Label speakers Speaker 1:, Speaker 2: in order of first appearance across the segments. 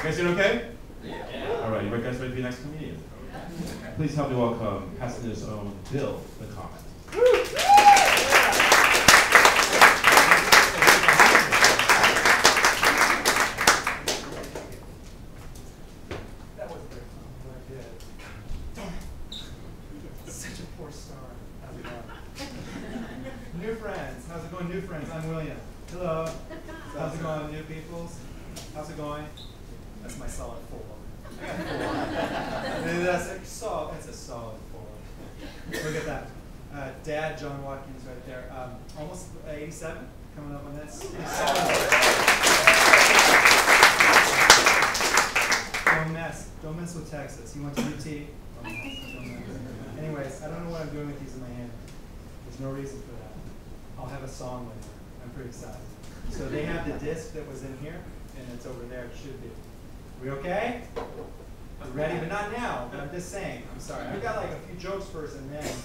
Speaker 1: guys doing okay? Yeah. All right, you guys ready to be the next comedian? Please help me welcome Pasadena's own Bill the Comet.
Speaker 2: That was very fun. What I did. Such a poor start. How's it going? New friends. How's it going, new friends? I'm William. Hello. How's it going, new peoples? How's it going? That's my solid 4. I got 4. That's a solid 4. Look at that. Dad, John Watkins, right there. Almost 87, coming up on this. Don't mess with Texas. You went to UT? Don't mess. Anyways, I don't know what I'm doing with these in my hand. There's no reason for that. I'll have a song later. I'm pretty excited. So they have the disc that was in here, and it's over there. It should be. We okay? We're ready, but not now. But I'm just saying. I'm sorry. I've got like a few jokes first, and then.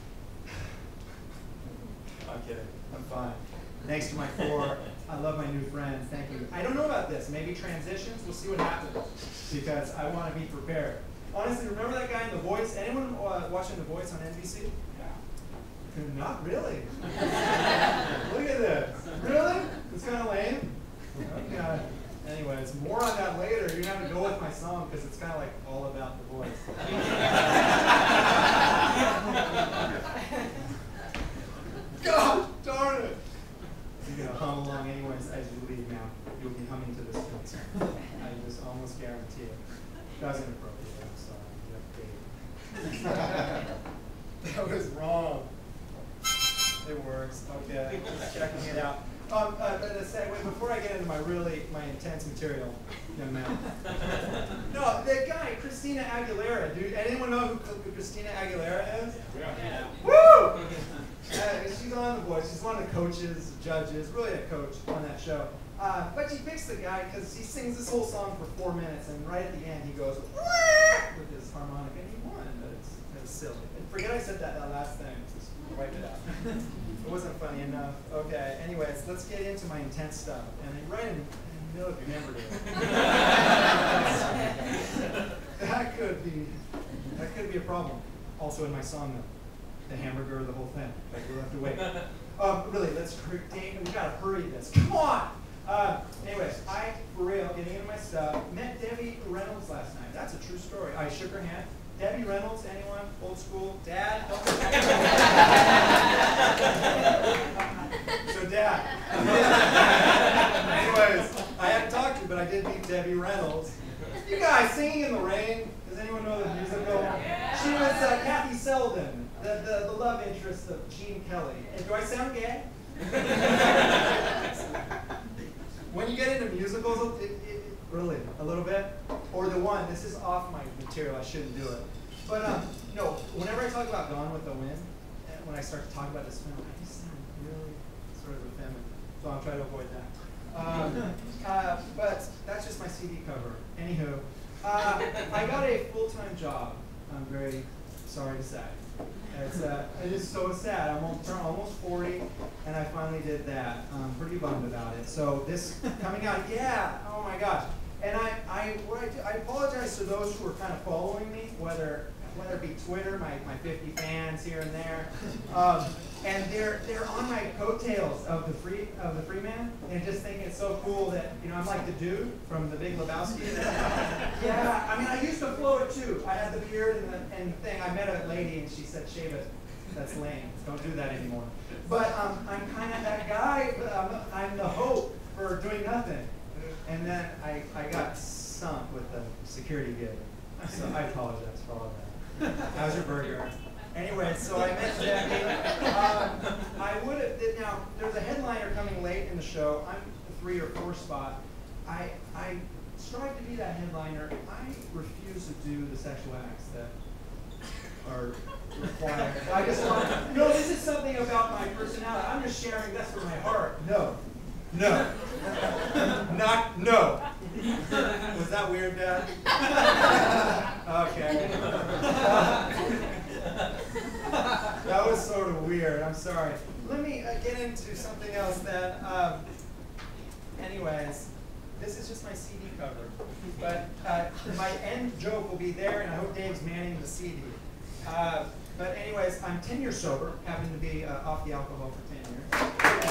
Speaker 2: I'm kidding. I'm fine. Thanks to my 4. I love my new friends. Thank you. I don't know about this. Maybe transitions. We'll see what happens because I want to be prepared. Honestly, remember that guy in The Voice? Anyone watching The Voice on NBC? Yeah. Not really. Look at this. Really? It's kind of lame. Okay. Anyways, more on that later. You're gonna have to go with my song because it's kind of like all about The Voice. God darn it! You're gonna hum along anyways as you leave now. You'll be humming to this tune. I just almost guarantee it. That was inappropriate. I'm sorry. That was wrong. It works. Okay. Just checking it out. Wait, before I get into my intense material, young man. No, that guy, Christina Aguilera, dude. Anyone know who Christina Aguilera is? Yeah. Woo! She's on The Voice. She's one of the coaches, judges, really a coach on that show. But she picks the guy because he sings this whole song for 4 minutes, and right at the end he goes with his harmonica, and he won. But it's silly. And forget I said that last thing. Just wipe it out. It wasn't funny enough. Okay. Anyways, let's get into my intense stuff. And right in the middle of your number that could be a problem. Also in my song though. The hamburger, the whole thing. Like we'll have to wait. Really, we gotta hurry this. Come on! Anyways, for real, getting into my stuff, met Debbie Reynolds last night. That's a true story. I shook her hand. Debbie Reynolds, anyone? Old school? Dad? Help me. So Dad. Anyways, I haven't talked to you, but I did meet Debbie Reynolds. You guys, Singing in the Rain. Does anyone know the musical? She was Kathy Selden, the love interest of Gene Kelly. And do I sound gay? When you get into musicals, really, a little bit. Or the one, this is off my material, I shouldn't do it. But no, whenever I talk about Gone with the Wind, when I start to talk about this film, I just sound really sort of effeminate. So I'll try to avoid that. But that's just my CD cover. Anywho, I got a full-time job. I'm very sorry to say. It is so sad. I'm almost 40, and I finally did that. I'm pretty bummed about it. So this coming out, yeah, oh my gosh. And I apologize to those who are kind of following me, whether it be Twitter, my 50 fans here and there, and they're on my coattails of the free man, and just think it's so cool that I'm like the dude from The Big Lebowski. Yeah, I mean I used to flow it too. I had the beard and the thing. I met a lady and she said, "Shave it. That's lame. Don't do that anymore." But I'm kind of that guy. I'm the hope for doing nothing. And then I got sunk with the security gig. So I apologize for all of that. How's your burger? Anyway, so I met Debbie. I would have, now, there's a headliner coming late in the show. I'm the 3 or 4 spot. I strive to be that headliner. I refuse to do the sexual acts that are required. I just want, this is something about my personality. I'm just sharing this from my heart. No. No. No. Was that weird, Dad? Okay. That was sort of weird. I'm sorry. Let me get into something else then. Anyways, This is just my CD cover. But my end joke will be there, and I hope Dave's manning the CD. But anyways, I'm 10 years sober, happen to be off the alcohol for 10 years.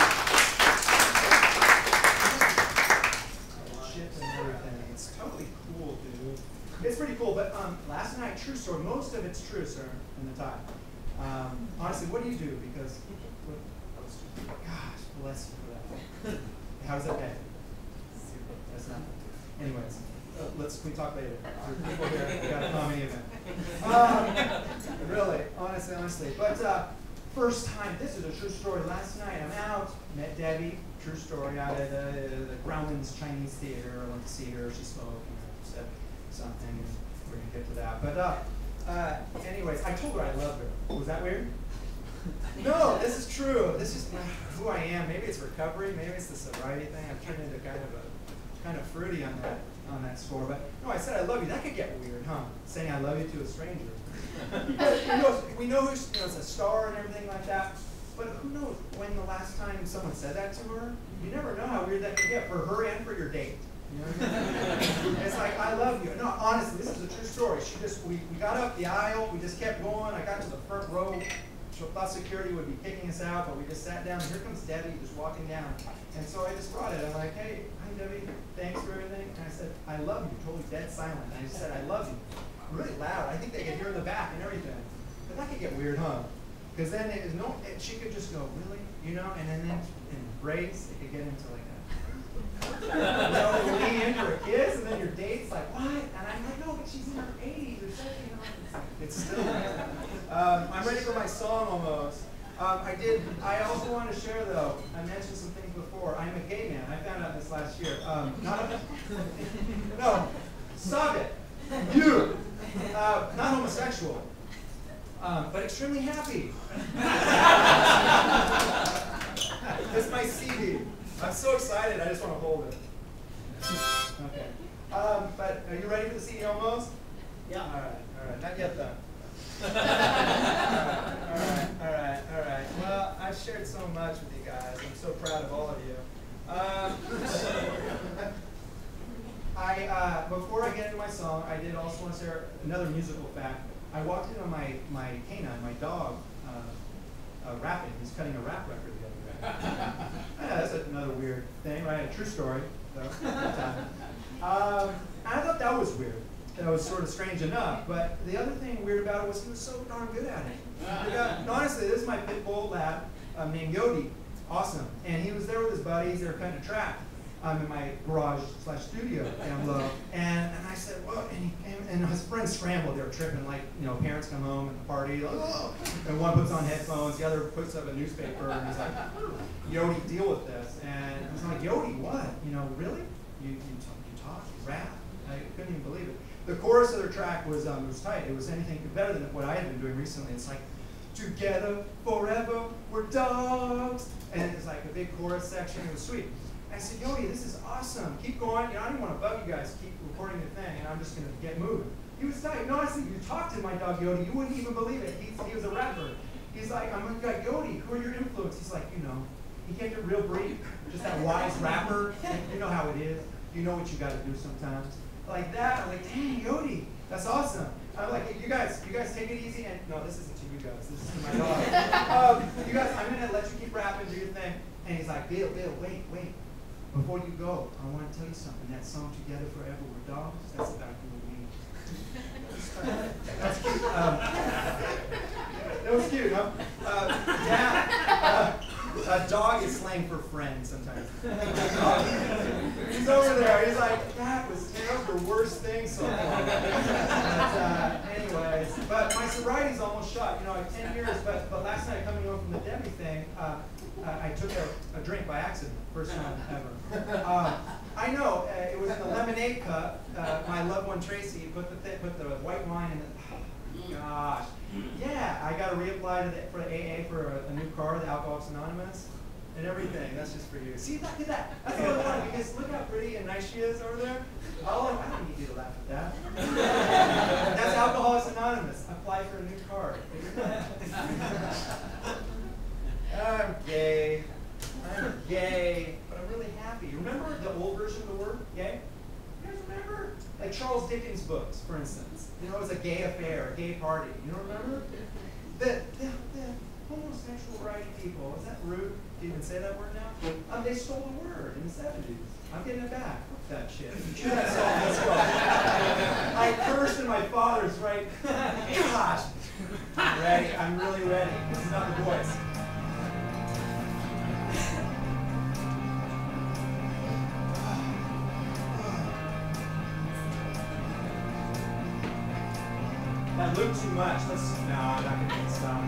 Speaker 2: Shit and everything. It's totally cool, dude. It's pretty cool, but last night, true story, most of it's true, sir, in the tie. Honestly, what do you do? Because, gosh, bless you for that. How does that pay? That's not. Anyways, we talk later. For people here, we got a comedy event. Really, honestly. But first time, this is a true story. Last night, I'm out, met Debbie, true story, out at the Grauman's Chinese Theater. I went to see her, she spoke, said something, and we're going to get to that. But anyways, I told her I loved her. Was that weird? No, this is true. This is who I am. Maybe it's recovery, maybe it's the sobriety thing. I've turned into kind of fruity on that score. But no, I said I love you. That could get weird, huh? Saying I love you to a stranger. We know who's it's a star and everything like that. But who knows when the last time someone said that to her? You never know how weird that can get for her and for your date. You know what I mean? It's like, I love you. No, honestly, this is a true story. We got up the aisle, we just kept going. I got to the front row. So thought security would be kicking us out, but we just sat down. Here comes Debbie just walking down. And so I just brought it. I'm like, hey, hi Debbie, thanks for everything. And I said, I love you, totally dead silent. And I just said, I love you. Really loud. I think they could hear in the back and everything. But that could get weird, huh? Because then she could just go, really? You know, and then embrace, it could get into like that. You lean in for a kiss, and then your date's like, what? And I'm like, no, but she's in her 80s or something. It's still, I'm ready for my song almost. I also want to share though, I mentioned some things before. I'm a gay man. I found out this last year. No, stop it. You. Not homosexual. But extremely happy. It's my CD. I'm so excited, I just want to hold it. Okay. But are you ready for the CD almost? Yeah. All right. Not yet though. All right. Well, I've shared so much with you guys. I'm so proud of all of you. Before I get into my song, I did also want to share another musical fact. I walked in on my canine, my dog, rapping. He's cutting a rap record the other day. Yeah, that's another weird thing, right? A true story, though. I thought that was weird. That was sort of strange enough. But the other thing weird about it was he was so darn good at it. Honestly, this is my pit bull lab named Yodi. Awesome. And he was there with his buddies. They were cutting a track. I'm in my garage/studio down low, and I said, "What?" And his friends scrambled. They were tripping, like parents come home at the party, like, oh! And one puts on headphones, the other puts up a newspaper, and he's like, "Yodi, deal with this." And I was like, "Yodi, what? Really? You talk, you rap?" I couldn't even believe it. The chorus of their track was tight. It was anything better than what I had been doing recently. It's like, "Together forever, we're dogs," and it's like a big chorus section. It was sweet. I said, Yodi, this is awesome. Keep going. I didn't want to bug you guys. Keep recording the thing, and I'm just going to get moving. He was tight. No, honestly, you talked to my dog, Yodi. You wouldn't even believe it. He was a rapper. He's like, I'm like, Yodi, who are your influences? He's like, he kept it real brief. Just that wise rapper. You know how it is. You know what you got to do sometimes. Like that. I'm like, dang, Yodi, that's awesome. I'm like, you guys take it easy. And no, this isn't to you guys. This is to my dog. You guys, I'm going to let you keep rapping, do your thing. And he's like, Bill, wait. Before you go, I want to tell you something. That song, Together Forever We're Dogs, that's about you and me. That's cute. That was cute, huh? A dog is slang for friend sometimes. He's over there. He's like, that was the worst thing so far. Anyways, but my sobriety's almost shot. I have 10 years, but last night coming home from the Debbie thing, I took a drink by accident, first time ever. I know, it was in the lemonade cup. My loved one Tracy put the white wine in the, gosh. Yeah, I got to reapply for the AA for a new car, the Alcoholics Anonymous, and everything. That's just for you. See, look at that. That's what I want, because look how pretty and nice she is over there. I don't need you to laugh at that. That's Alcoholics Anonymous. Apply for a new card. I'm gay, but I'm really happy. happy. Remember the old version of the word, gay? You guys remember? Like Charles Dickens' books, for instance. You know, it was a gay affair, a gay party. You don't remember? The homosexual rights people, is that rude to even say that word now? They stole the word in the 70s. I'm getting it back. Fuck that shit. That's all this was. I cursed in my father's right. Gosh. Ready? I'm really ready. This is not the voice. That looked too much. No, I'm not going to stop.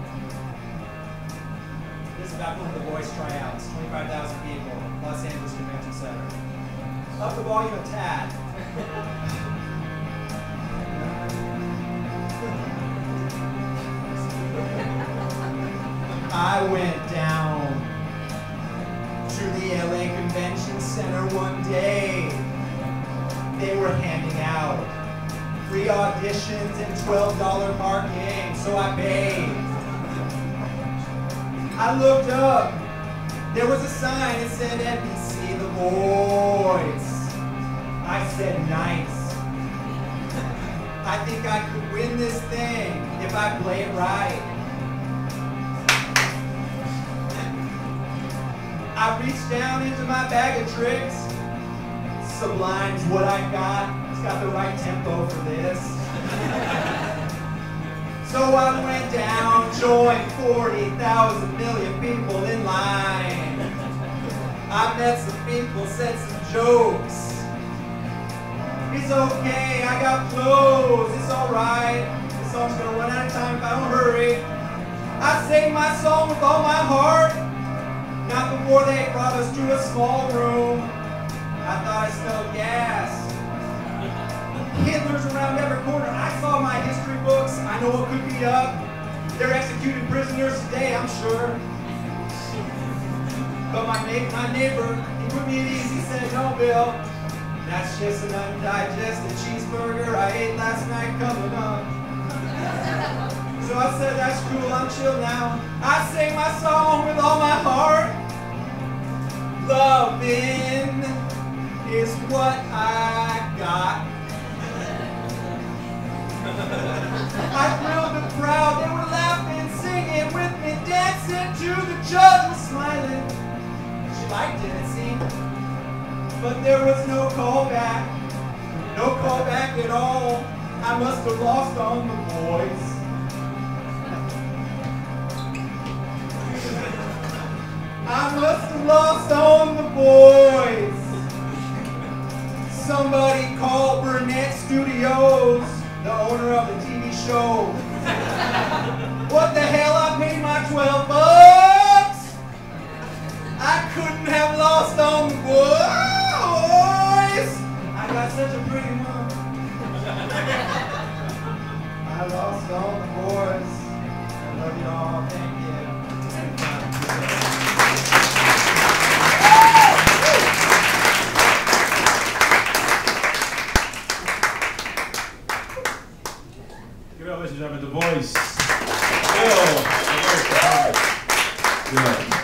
Speaker 2: This is about one of the voice tryouts. 25,000 people, Los Angeles Convention Center. Up the volume a tad. I went down to the LA Convention Center one day. They were handing out free auditions and $12 parking, so I paid. I looked up, there was a sign that said NBC The Voice. I said, nice. I think I could win this thing if I play it right. I reached down into my bag of tricks. Sublime's what I got. It's got the right tempo for this. So I went down, joined 40,000 million people in line. I met some people, said some jokes. It's okay, I got clothes, it's alright. The song's gonna run out of time if I don't hurry. I sang my song with all my heart. Not before they brought us to a small room. I thought I smelled gas. Hitler's around every corner. I saw my history books. I know what could be up. They're executing prisoners today, I'm sure. But my neighbor, he put me at ease. He said, no, Bill, that's just an undigested cheeseburger I ate last night coming up. So I said, that's cool, I'm chill now. I sing my song with all my heart. Loving is what I got. I thrilled the crowd, they were laughing, singing with me, dancing to the judge was smiling. She liked it, it seemed, but there was no callback at all. I must have lost on the voice. I must have lost on the voice. Somebody called Burnett Studios, the owner of the TV show. What the hell, I paid my $12. I couldn't have lost on the voice. I got such a pretty mom. I lost on the voice. I love you all, thank you.
Speaker 1: Give it up, ladies and gentlemen, The Voice. Bill.